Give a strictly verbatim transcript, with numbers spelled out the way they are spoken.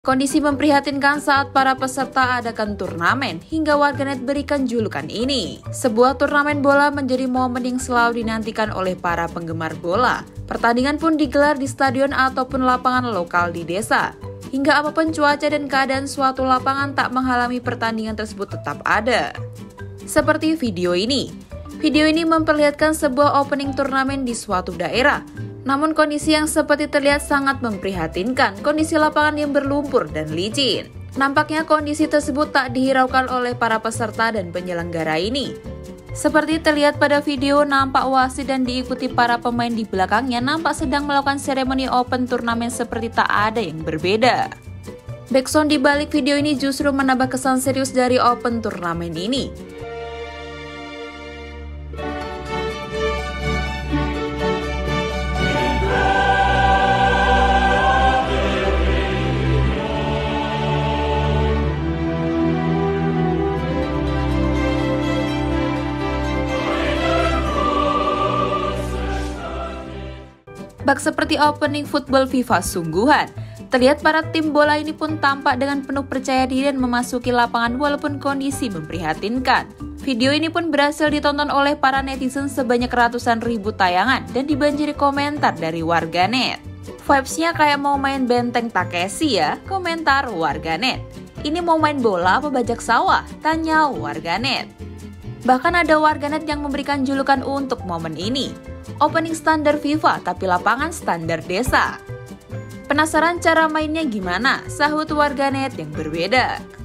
Kondisi memprihatinkan saat para peserta adakan turnamen hingga warganet berikan julukan ini. Sebuah turnamen bola menjadi momen yang selalu dinantikan oleh para penggemar bola. Pertandingan pun digelar di stadion ataupun lapangan lokal di desa. Hingga apapun cuaca dan keadaan suatu lapangan tak menghalangi pertandingan tersebut tetap ada. Seperti video ini. Video ini memperlihatkan sebuah opening turnamen di suatu daerah. Namun kondisi yang seperti terlihat sangat memprihatinkan, kondisi lapangan yang berlumpur dan licin. Nampaknya kondisi tersebut tak dihiraukan oleh para peserta dan penyelenggara ini. Seperti terlihat pada video, nampak wasit dan diikuti para pemain di belakangnya nampak sedang melakukan seremoni open turnamen seperti tak ada yang berbeda. Backsound di balik video ini justru menambah kesan serius dari open turnamen ini. Bak seperti opening football FIFA sungguhan. Terlihat para tim bola ini pun tampak dengan penuh percaya diri dan memasuki lapangan walaupun kondisi memprihatinkan. Video ini pun berhasil ditonton oleh para netizen sebanyak ratusan ribu tayangan dan dibanjiri komentar dari warganet. Vibes-nya kayak mau main benteng Takeshi ya, komentar warganet. Ini mau main bola apa bajak sawah? Tanya warganet. Bahkan ada warganet yang memberikan julukan untuk momen ini. Opening standar FIFA tapi lapangan standar desa. Penasaran cara mainnya gimana? Sahut warganet yang berbeda.